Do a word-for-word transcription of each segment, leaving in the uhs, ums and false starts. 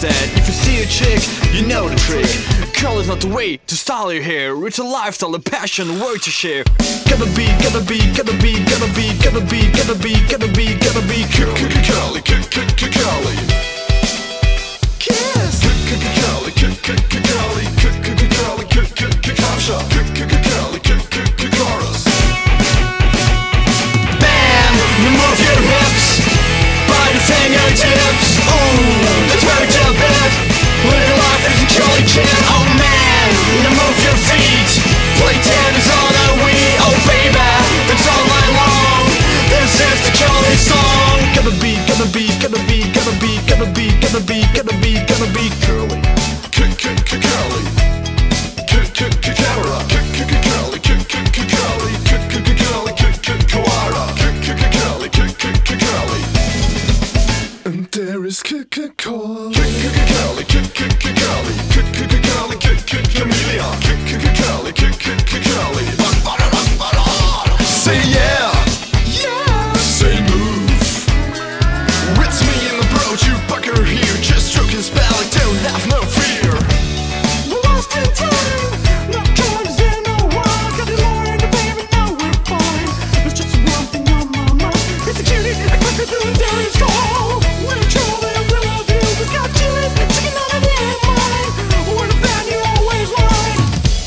said. If you see a chick, you know the trick. Curl is not the way to style your hair. It's a lifestyle, a passion, a word to share. Gotta be, gotta be, gotta be, gotta be, gotta be, gotta be, gotta be, gotta be curly, curly, curly. Kiss. Curly, curly, curly, curly, curly, curly, chorus. Bam, you move your hips by the fingertips. Ooh, that's where it's a bit. Living life is a jolly chant. Oh man, you move your feet. Play tennis on a Wii. Oh baby, it's all night long. This is the jolly song. Gotta be, gotta be, gotta be, gotta be, gotta be, gotta be, gotta be, gotta be curly. Curly. Camera. Curly. Curly. Koala. Curly. Curly. And there is Curly. Curly. Chameleon. Curly. Say yeah. Yeah. Say move. It's me and the bro, you fucker here. Just stroke his belly, don't have no fear. We're lost in time. Not trying to say no one. Got it all in the baby, now we're fine. There's just one thing on my mind. It's a cutie, a quicker than a dairy's call. We're in trouble and we love you. We got chilies, chicken on it in mine. We're the band you always like.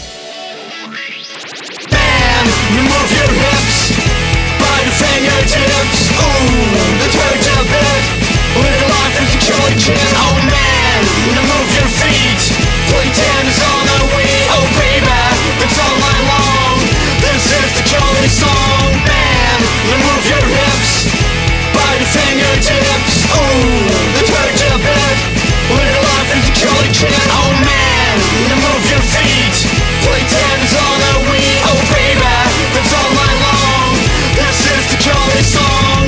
Bam, you move your hips by the fingertips. Ooh, that's where it's a bit. Living life is a jolly chant. Oh man, you move your feet. Play tennis on a Wii. Oh baby, it's all night long. This is the jolly song. Man, you move your hips by the fingertips. Ooh, that's where it's a bit. Living life is a jolly chant. Oh man, you move your feet. Play tennis on a Wii. Oh baby, it's all night long. This is the jolly song.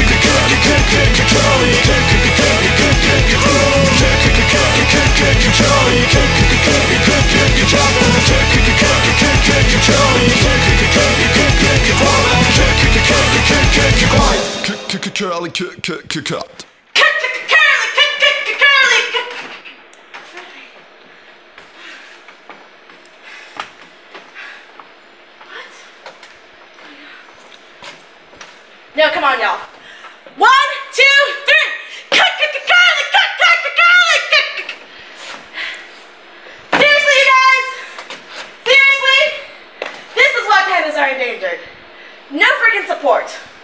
Curly, cut. No, come on, y'all. One, two, three. Cut, cut, cut, curly, cut, cut, cut, curly, cut, cut. Seriously, you guys? Seriously? This is why pandas are endangered. No freaking support.